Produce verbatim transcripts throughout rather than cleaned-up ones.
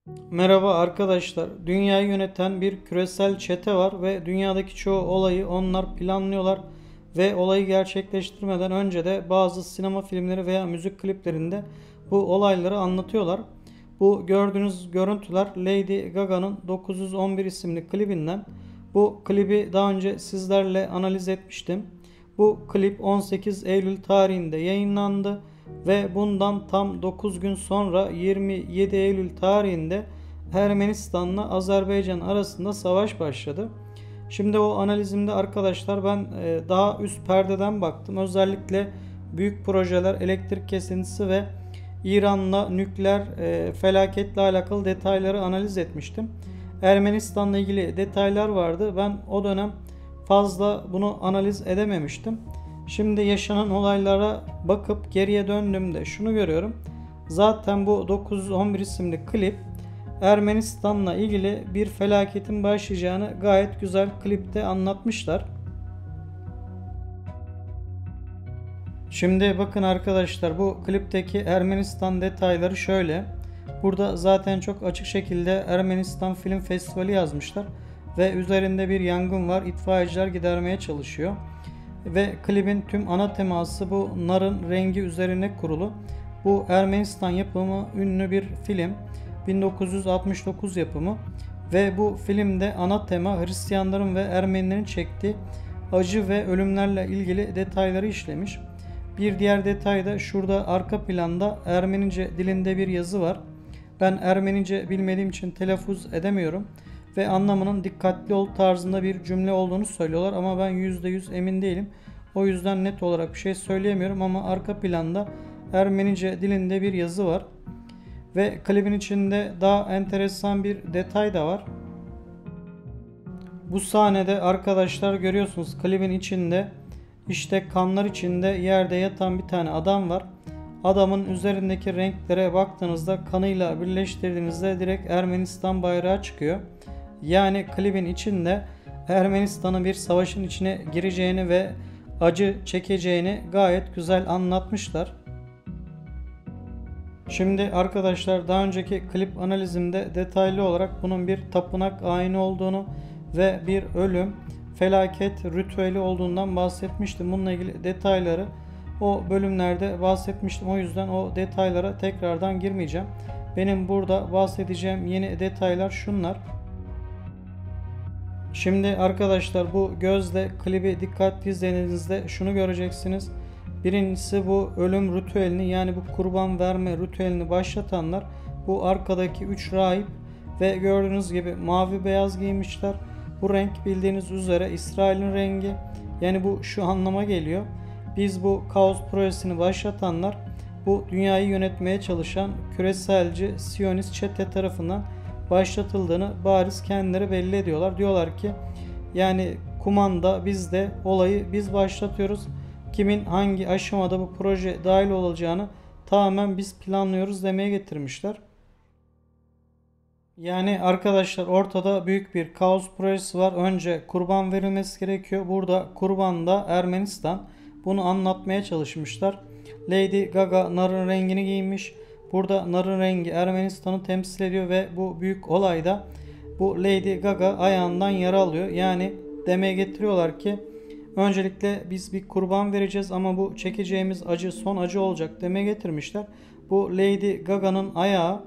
Merhaba arkadaşlar. Dünyayı yöneten bir küresel çete var ve dünyadaki çoğu olayı onlar planlıyorlar ve olayı gerçekleştirmeden önce de bazı sinema filmleri veya müzik kliplerinde bu olayları anlatıyorlar. Bu gördüğünüz görüntüler Lady Gaga'nın dokuz yüz on bir isimli klibinden. Bu klibi daha önce sizlerle analiz etmiştim. Bu klip on sekiz Eylül tarihinde yayınlandı ve bundan tam dokuz gün sonra yirmi yedi Eylül tarihinde Ermenistan'la Azerbaycan arasında savaş başladı. Şimdi o analizimde arkadaşlar ben e, daha üst perdeden baktım. Özellikle büyük projeler, elektrik kesintisi ve İran'la nükleer e, felaketle alakalı detayları analiz etmiştim. Ermenistan'la ilgili detaylar vardı. Ben o dönem fazla bunu analiz edememiştim. Şimdi yaşanan olaylara bakıp geriye döndüğümde şunu görüyorum. Zaten bu dokuz yüz on bir isimli klip Ermenistan'la ilgili bir felaketin başlayacağını gayet güzel klipte anlatmışlar. Şimdi bakın arkadaşlar, bu klipteki Ermenistan detayları şöyle. Burada zaten çok açık şekilde Ermenistan Film Festivali yazmışlar ve üzerinde bir yangın var. İtfaiyeciler gidermeye çalışıyor. Ve klibin tüm ana teması bu narın rengi üzerine kurulu. Bu Ermenistan yapımı ünlü bir film. bin dokuz yüz altmış dokuz yapımı ve bu filmde ana tema Hristiyanların ve Ermenilerin çektiği acı ve ölümlerle ilgili detayları işlemiş. Bir diğer detay da şurada arka planda Ermenice dilinde bir yazı var. Ben Ermenice bilmediğim için telaffuz edemiyorum ve anlamının dikkatli ol tarzında bir cümle olduğunu söylüyorlar ama ben yüzde yüz emin değilim. O yüzden net olarak bir şey söyleyemiyorum ama arka planda Ermenice dilinde bir yazı var. Ve klibin içinde daha enteresan bir detay da var. Bu sahnede arkadaşlar görüyorsunuz, klibin içinde işte kanlar içinde yerde yatan bir tane adam var. Adamın üzerindeki renklere baktığınızda kanıyla birleştirdiğinizde direkt Ermenistan bayrağı çıkıyor. Yani klibin içinde Ermenistan'ın bir savaşın içine gireceğini ve acı çekeceğini gayet güzel anlatmışlar. Şimdi arkadaşlar daha önceki klip analizimde detaylı olarak bunun bir tapınak ayini olduğunu ve bir ölüm, felaket ritüeli olduğundan bahsetmiştim. Bununla ilgili detayları o bölümlerde bahsetmiştim. O yüzden o detaylara tekrardan girmeyeceğim. Benim burada bahsedeceğim yeni detaylar şunlar. Şimdi arkadaşlar bu gözle klibi dikkatli izlediğinizde şunu göreceksiniz. Birincisi bu ölüm ritüelini, yani bu kurban verme ritüelini başlatanlar bu arkadaki üç rahip ve gördüğünüz gibi mavi beyaz giymişler. Bu renk bildiğiniz üzere İsrail'in rengi. Yani bu şu anlama geliyor. Biz bu kaos projesini başlatanlar bu dünyayı yönetmeye çalışan küreselci Siyonist çete tarafından başlatıldığını bariz kendileri belli ediyorlar. Diyorlar ki yani kumanda bizde, olayı biz başlatıyoruz. Kimin hangi aşamada bu proje dahil olacağını tamamen biz planlıyoruz demeye getirmişler. Yani arkadaşlar ortada büyük bir kaos projesi var. Önce kurban verilmesi gerekiyor. Burada kurban da Ermenistan. Bunu anlatmaya çalışmışlar. Lady Gaga narın rengini giymiş. Burada narın rengi Ermenistan'ı temsil ediyor ve bu büyük olayda bu Lady Gaga ayağından yara alıyor. Yani demeye getiriyorlar ki öncelikle biz bir kurban vereceğiz ama bu çekeceğimiz acı son acı olacak demeye getirmişler. Bu Lady Gaga'nın ayağı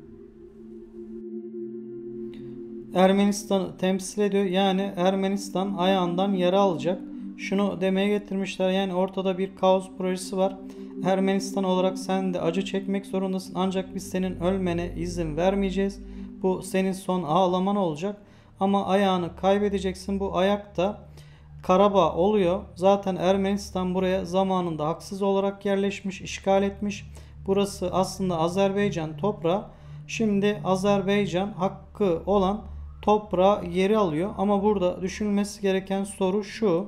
Ermenistan'ı temsil ediyor. Yani Ermenistan ayağından yara alacak. Şunu demeye getirmişler. Yani ortada bir kaos projesi var. Ermenistan olarak sen de acı çekmek zorundasın. Ancak biz senin ölmene izin vermeyeceğiz. Bu senin son ağlaman olacak. Ama ayağını kaybedeceksin. Bu ayak da Karabağ oluyor. Zaten Ermenistan buraya zamanında haksız olarak yerleşmiş, işgal etmiş. Burası aslında Azerbaycan toprağı. Şimdi Azerbaycan hakkı olan toprağı yeri alıyor. Ama burada düşünülmesi gereken soru şu.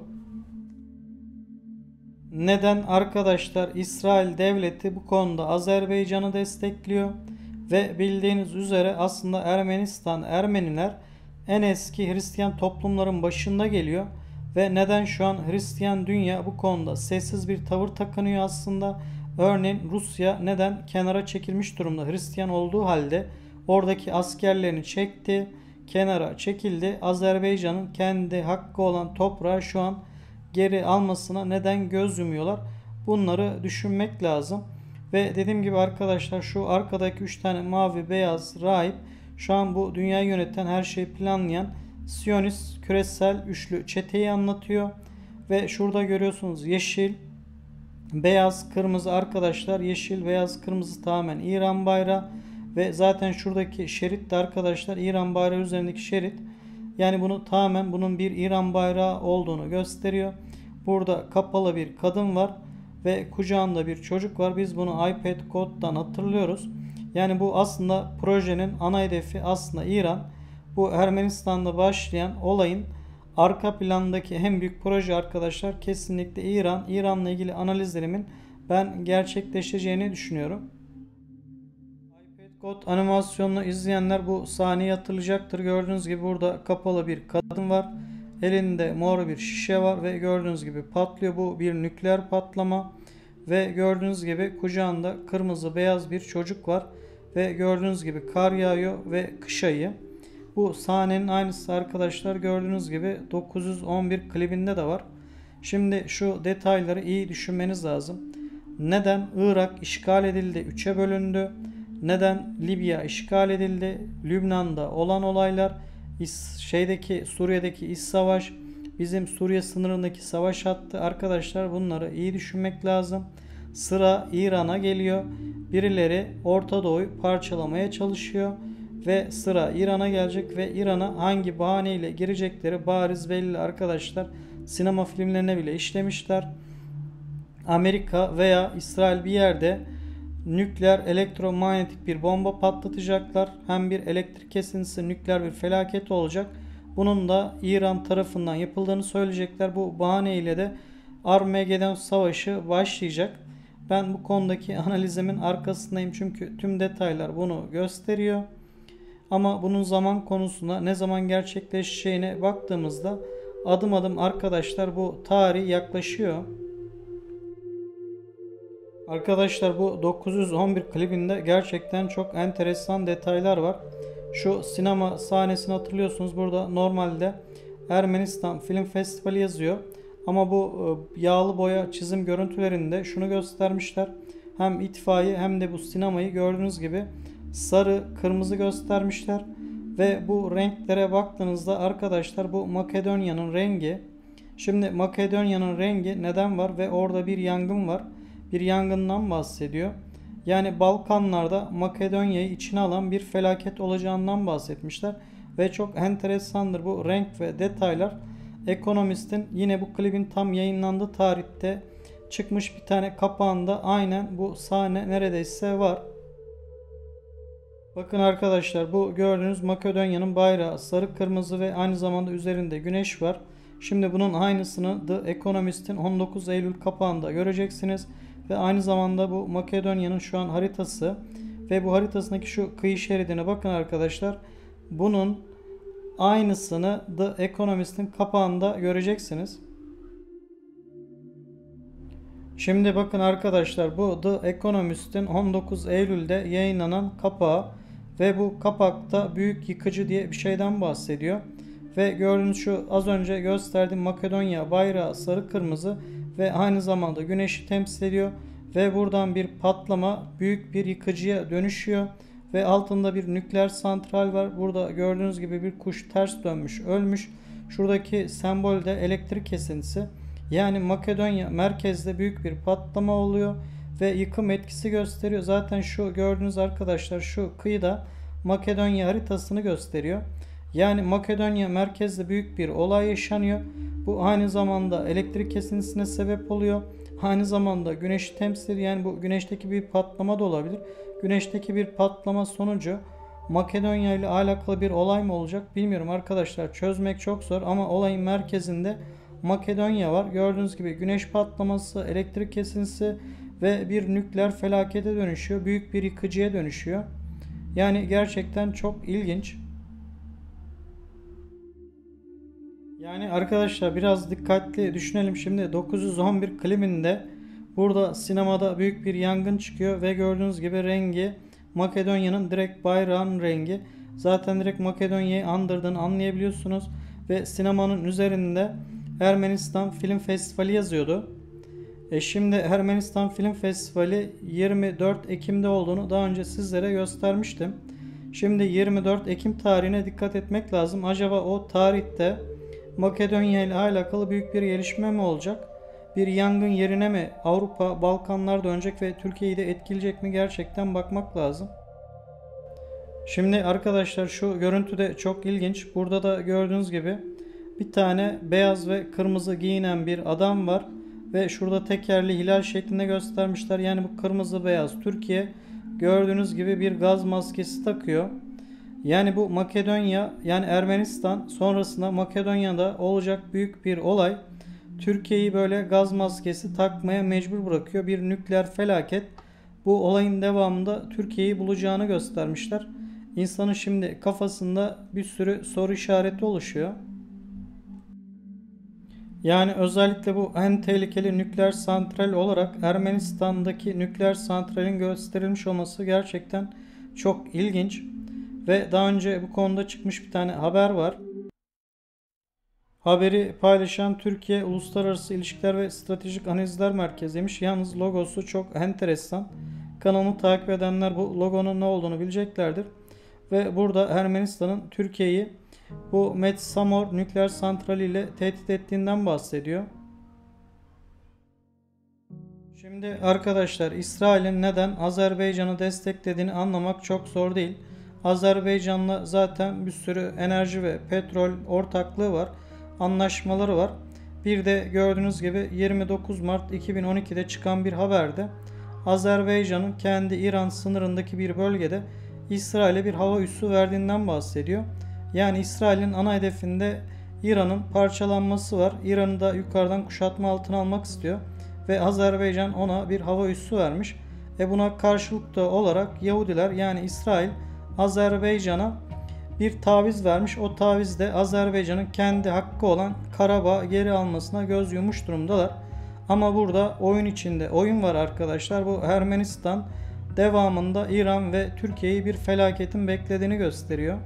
Neden arkadaşlar İsrail devleti bu konuda Azerbaycan'ı destekliyor? Ve bildiğiniz üzere aslında Ermenistan, Ermeniler en eski Hristiyan toplumların başında geliyor. Ve neden şu an Hristiyan dünya bu konuda sessiz bir tavır takınıyor aslında? Örneğin Rusya neden kenara çekilmiş durumda Hristiyan olduğu halde oradaki askerlerini çekti, kenara çekildi. Azerbaycan'ın kendi hakkı olan toprağı şu an geri almasına neden göz yumuyorlar? Bunları düşünmek lazım. Ve dediğim gibi arkadaşlar, şu arkadaki üç tane mavi beyaz rahip şu an bu dünyayı yöneten, her şeyi planlayan Siyonist küresel üçlü çeteyi anlatıyor. Ve şurada görüyorsunuz yeşil, beyaz, kırmızı arkadaşlar. Yeşil, beyaz, kırmızı tamamen İran bayrağı. Ve zaten şuradaki şerit de arkadaşlar İran bayrağı üzerindeki şerit. Yani bunu tamamen bunun bir İran bayrağı olduğunu gösteriyor. Burada kapalı bir kadın var ve kucağında bir çocuk var. Biz bunu iPad Code'dan hatırlıyoruz. Yani bu aslında projenin ana hedefi aslında İran. Bu Ermenistan'da başlayan olayın arka plandaki en büyük proje arkadaşlar kesinlikle İran. İran'la ilgili analizlerimin ben gerçekleşeceğini düşünüyorum. iPad Code animasyonunu izleyenler bu sahneyi hatırlayacaktır. Gördüğünüz gibi burada kapalı bir kadın var. Elinde mor bir şişe var ve gördüğünüz gibi patlıyor. Bu bir nükleer patlama. Ve gördüğünüz gibi kucağında kırmızı beyaz bir çocuk var. Ve gördüğünüz gibi kar yağıyor ve kış ayı. Bu sahnenin aynısı arkadaşlar gördüğünüz gibi dokuz yüz on bir klibinde de var. Şimdi şu detayları iyi düşünmeniz lazım. Neden Irak işgal edildi, üçe bölündü? Neden Libya işgal edildi? Lübnan'da olan olaylar, şeydeki Suriye'deki iç savaş, bizim Suriye sınırındaki savaş hattı arkadaşlar, bunları iyi düşünmek lazım. Sıra İran'a geliyor. Birileri Orta Doğu'yu parçalamaya çalışıyor ve sıra İran'a gelecek ve İran'a hangi bahaneyle girecekleri bariz belli arkadaşlar. Sinema filmlerine bile işlemişler. Amerika veya İsrail bir yerde nükleer elektromanyetik bir bomba patlatacaklar. Hem bir elektrik kesintisi, nükleer bir felaket olacak. Bunun da İran tarafından yapıldığını söyleyecekler. Bu bahaneyle de Armageddon Savaşı başlayacak. Ben bu konudaki analizimin arkasındayım çünkü tüm detaylar bunu gösteriyor. Ama bunun zaman konusuna, ne zaman gerçekleşeceğine baktığımızda adım adım arkadaşlar bu tarih yaklaşıyor. Arkadaşlar bu dokuz yüz on bir klibinde gerçekten çok enteresan detaylar var. Şu sinema sahnesini hatırlıyorsunuz. Burada normalde Ermenistan Film Festivali yazıyor. Ama bu yağlı boya çizim görüntülerinde şunu göstermişler. Hem itfaiye hem de bu sinemayı gördüğünüz gibi sarı, kırmızı göstermişler. Ve bu renklere baktığınızda arkadaşlar bu Makedonya'nın rengi. Şimdi Makedonya'nın rengi neden var ve orada bir yangın var. Bir yangından bahsediyor. Yani Balkanlarda Makedonya'yı içine alan bir felaket olacağından bahsetmişler. Ve çok enteresandır bu renk ve detaylar. Economist'in yine bu klibin tam yayınlandığı tarihte çıkmış bir tane kapağında aynen bu sahne neredeyse var. Bakın arkadaşlar bu gördüğünüz Makedonya'nın bayrağı sarı kırmızı ve aynı zamanda üzerinde güneş var. Şimdi bunun aynısını The Economist'in on dokuz Eylül kapağında göreceksiniz. Ve aynı zamanda bu Makedonya'nın şu an haritası ve bu haritasındaki şu kıyı şeridine bakın arkadaşlar. Bunun aynısını The Economist'in kapağında göreceksiniz. Şimdi bakın arkadaşlar bu The Economist'in on dokuz Eylül'de yayınlanan kapağı ve bu kapakta büyük yıkıcı diye bir şeyden bahsediyor. Ve gördüğünüz şu az önce gösterdiğim Makedonya bayrağı sarı kırmızı ve aynı zamanda güneşi temsil ediyor. Ve buradan bir patlama büyük bir yıkıcıya dönüşüyor. Ve altında bir nükleer santral var. Burada gördüğünüz gibi bir kuş ters dönmüş, ölmüş. Şuradaki sembol de elektrik kesintisi. Yani Makedonya merkezde büyük bir patlama oluyor. Ve yıkım etkisi gösteriyor. Zaten şu gördüğünüz arkadaşlar şu kıyıda Makedonya haritasını gösteriyor. Yani Makedonya merkezde büyük bir olay yaşanıyor. Bu aynı zamanda elektrik kesintisine sebep oluyor. Aynı zamanda güneşi temsil ediyor. Yani bu güneşteki bir patlama da olabilir. Güneşteki bir patlama sonucu Makedonya ile alakalı bir olay mı olacak bilmiyorum arkadaşlar. Çözmek çok zor ama olayın merkezinde Makedonya var. Gördüğünüz gibi güneş patlaması, elektrik kesintisi ve bir nükleer felakete dönüşüyor. Büyük bir yıkıcıya dönüşüyor. Yani gerçekten çok ilginç. Yani arkadaşlar biraz dikkatli düşünelim. Şimdi dokuz yüz on bir klibinde burada sinemada büyük bir yangın çıkıyor ve gördüğünüz gibi rengi Makedonya'nın direkt bayrağının rengi. Zaten direkt Makedonya'yı andırdığını anlayabiliyorsunuz. Ve sinemanın üzerinde Ermenistan Film Festivali yazıyordu. E şimdi Ermenistan Film Festivali yirmi dört Ekim'de olduğunu daha önce sizlere göstermiştim. Şimdi yirmi dört Ekim tarihine dikkat etmek lazım. Acaba o tarihte Makedonya ile alakalı büyük bir gelişme mi olacak? Bir yangın yerine mi Avrupa, Balkanlar dönecek ve Türkiye'yi de etkileyecek mi? Gerçekten bakmak lazım. Şimdi arkadaşlar şu görüntü de çok ilginç. Burada da gördüğünüz gibi bir tane beyaz ve kırmızı giyinen bir adam var. Ve şurada tekerli hilal şeklinde göstermişler. Yani bu kırmızı beyaz Türkiye gördüğünüz gibi bir gaz maskesi takıyor. Yani bu Makedonya yani Ermenistan sonrasında Makedonya'da olacak büyük bir olay. Türkiye'yi böyle gaz maskesi takmaya mecbur bırakıyor. Bir nükleer felaket. Bu olayın devamında Türkiye'yi bulacağını göstermişler. İnsanın şimdi kafasında bir sürü soru işareti oluşuyor. Yani özellikle bu en tehlikeli nükleer santral olarak Ermenistan'daki nükleer santralin gösterilmiş olması gerçekten çok ilginç. Ve daha önce bu konuda çıkmış bir tane haber var. Haberi paylaşan Türkiye Uluslararası İlişkiler ve Stratejik Analizler Merkezi'ymiş. Yalnız logosu çok enteresan. Kanalımı takip edenler bu logonun ne olduğunu bileceklerdir. Ve burada Ermenistan'ın Türkiye'yi bu Metsamor nükleer santrali ile tehdit ettiğinden bahsediyor. Şimdi arkadaşlar İsrail'in neden Azerbaycan'ı desteklediğini anlamak çok zor değil. Azerbaycan'la zaten bir sürü enerji ve petrol ortaklığı var. Anlaşmaları var. Bir de gördüğünüz gibi yirmi dokuz Mart iki bin on iki'de çıkan bir haberde Azerbaycan'ın kendi İran sınırındaki bir bölgede İsrail'e bir hava üssü verdiğinden bahsediyor. Yani İsrail'in ana hedefinde İran'ın parçalanması var. İran'ı da yukarıdan kuşatma altına almak istiyor. Ve Azerbaycan ona bir hava üssü vermiş. E buna karşılık da olarak Yahudiler yani İsrail Azerbaycan'a bir taviz vermiş. O taviz de Azerbaycan'ın kendi hakkı olan Karabağ geri almasına göz yummuş durumdalar. Ama burada oyun içinde oyun var arkadaşlar. Bu Ermenistan devamında İran ve Türkiye'yi bir felaketin beklediğini gösteriyor.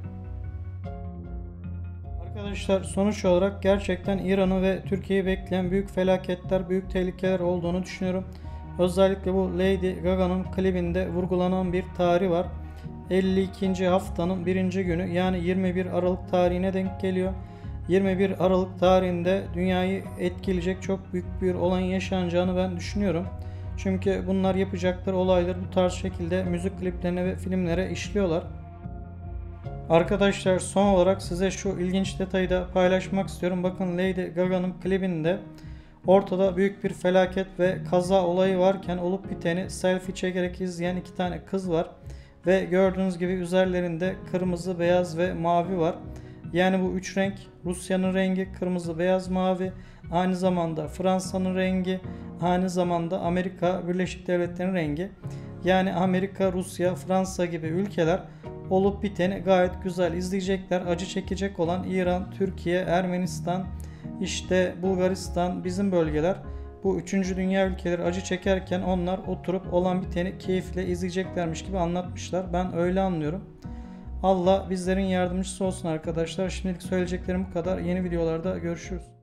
Arkadaşlar sonuç olarak gerçekten İran'ı ve Türkiye'yi bekleyen büyük felaketler, büyük tehlikeler olduğunu düşünüyorum. Özellikle bu Lady Gaga'nın klibinde vurgulanan bir tarih var. elli ikinci haftanın birinci günü yani yirmi bir Aralık tarihine denk geliyor. yirmi bir Aralık tarihinde dünyayı etkileyecek çok büyük bir olayın yaşanacağını ben düşünüyorum. Çünkü bunlar yapacakları olayları bu tarz şekilde müzik kliplerine ve filmlere işliyorlar. Arkadaşlar son olarak size şu ilginç detayı da paylaşmak istiyorum. Bakın Lady Gaga'nın klibinde ortada büyük bir felaket ve kaza olayı varken olup biteni selfie çekerek izleyen iki tane kız var. Ve gördüğünüz gibi üzerlerinde kırmızı, beyaz ve mavi var. Yani bu üç renk Rusya'nın rengi kırmızı, beyaz, mavi. Aynı zamanda Fransa'nın rengi, aynı zamanda Amerika Birleşik Devletleri'nin rengi. Yani Amerika, Rusya, Fransa gibi ülkeler olup biteni gayet güzel izleyecekler. Acı çekecek olan İran, Türkiye, Ermenistan, işte Bulgaristan, bizim bölgeler. Bu üçüncü dünya ülkeleri acı çekerken onlar oturup olan biteni keyifle izleyeceklermiş gibi anlatmışlar. Ben öyle anlıyorum. Allah bizlerin yardımcısı olsun arkadaşlar. Şimdilik söyleyeceklerim bu kadar. Yeni videolarda görüşürüz.